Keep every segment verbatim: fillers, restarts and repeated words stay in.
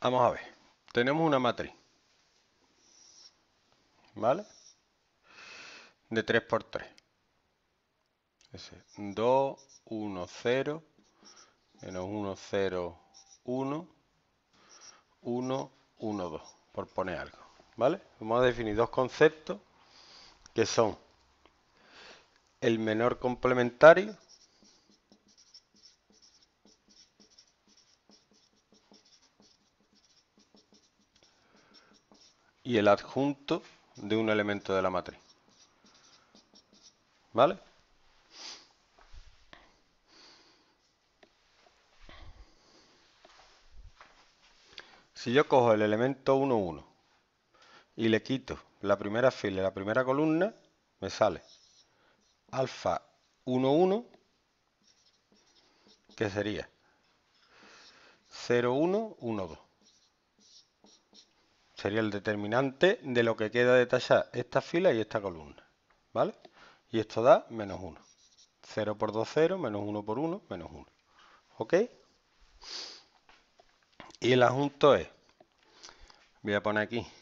Vamos a ver. Tenemos una matriz, ¿vale? De tres por tres. Ese dos, uno, cero, menos uno, cero, uno, uno, uno, dos, por poner algo, ¿vale? Vamos a definir dos conceptos que son el menor complementario y el adjunto de un elemento de la matriz, ¿vale? Si yo cojo el elemento uno, uno y le quito la primera fila y la primera columna, me sale alfa uno, uno, que sería cero, uno, uno, dos. Sería el determinante de lo que queda de tachar esta fila y esta columna, ¿vale? Y esto da menos uno. cero por dos, cero, menos uno por uno, menos uno. ¿Ok? Y el adjunto es, voy a poner aquí,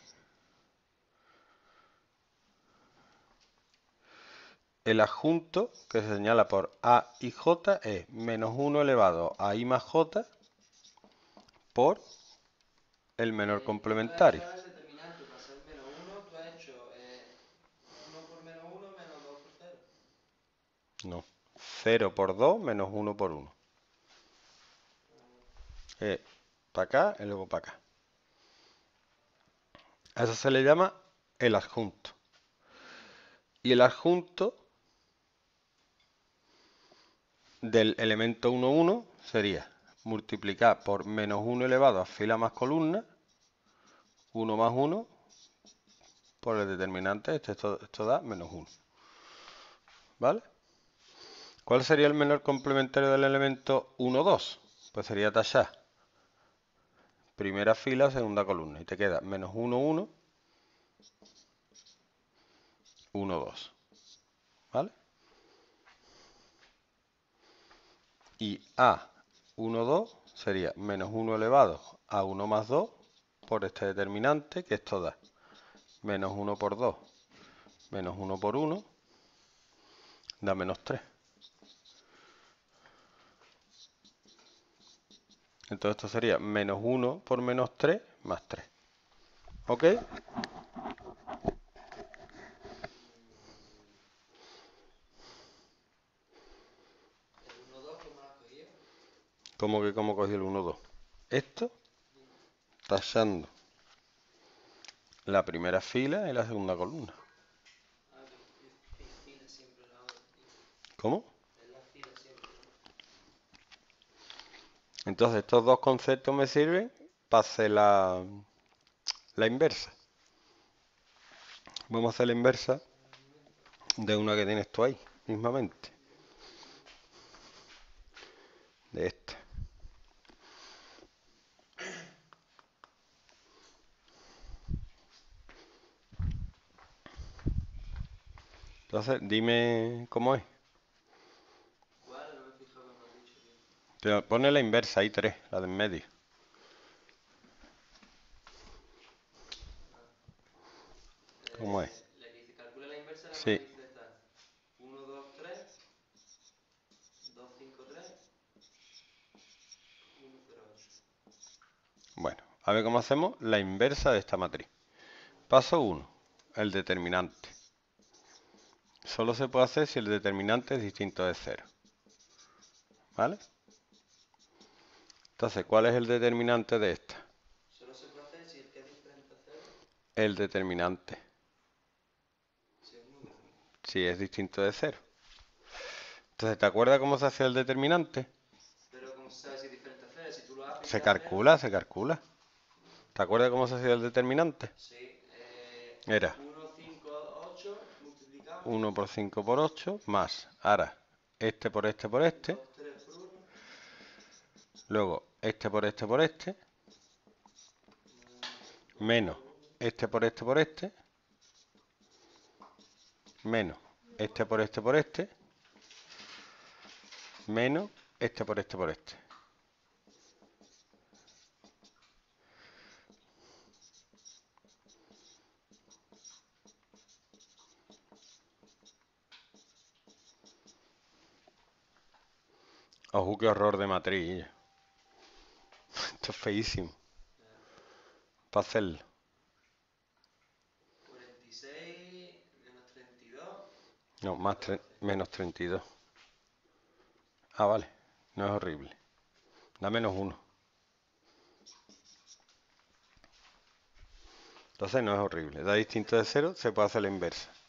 el adjunto que se señala por A y J es menos uno elevado a I más J por el menor Eh, complementario. Esto es el determinante, para ser menos uno, tú has hecho eh, uno por menos uno menos dos por cero. No, cero por dos menos uno por uno. Eh, para acá y luego para acá. A eso se le llama el adjunto. Y el adjunto del elemento uno, uno sería multiplicar por menos uno elevado a fila más columna, uno más uno, por el determinante, esto, esto, esto da menos uno. ¿Vale? ¿Cuál sería el menor complementario del elemento uno, dos? Pues sería tachar primera fila, segunda columna. Y te queda menos uno, uno, uno, dos. ¿Vale? Y A uno, dos sería menos uno elevado a uno más dos por este determinante, que esto da menos uno por dos, menos uno por uno, da menos tres. Entonces esto sería menos uno por menos tres más tres. ¿Ok? El uno dos, ¿cómo lo has cogido? ¿Cómo que cómo cogí el uno, dos? Esto tachando la primera fila y la segunda columna. Ah, que es, es fila siempre la otra, tío. ¿Cómo? Es la fila siempre, ¿no? Entonces estos dos conceptos me sirven para hacer la, la inversa. Vamos a hacer la inversa de una que tienes tú ahí, mismamente. De esta. Entonces, dime cómo es. ¿Cuál? No me he fijado cuando has dicho, tío. Te pone la inversa ahí tres, la de en medio. Ah. ¿Cómo es? Eh, la que dice, calcula la inversa de la Sí. matriz Z. uno, dos, tres, dos, cinco, tres, uno, cero, ocho. Bueno, a ver cómo hacemos la inversa de esta matriz. Paso uno, el determinante. Solo se puede hacer si el determinante es distinto de cero. ¿Vale? Entonces, ¿cuál es el determinante de esta? Solo se puede hacer si el que es diferente a cero. El determinante, Seguro. si es distinto de cero. Entonces, ¿te acuerdas cómo se hace el determinante? Pero ¿cómo se sabe si es diferente a cero? Si tú lo haces y te Se da cero. calcula, se calcula. ¿Te acuerdas cómo se hacía el determinante? Sí. Eh, Era uno, cinco, ocho multiplicado. uno por cinco por ocho más, ahora, este por este por este, dos, tres por uno. luego este por este por este, Más dos menos por uno. este por este por este, menos este por este por este, menos este por este por este. Ojo, qué horror de matriz. Esto es feísimo. Para hacerlo. cuarenta y seis menos treinta y dos. No, más tre- menos treinta y dos. Ah, vale. No es horrible. Da menos uno. Entonces no es horrible. Da distinto de cero, se puede hacer la inversa.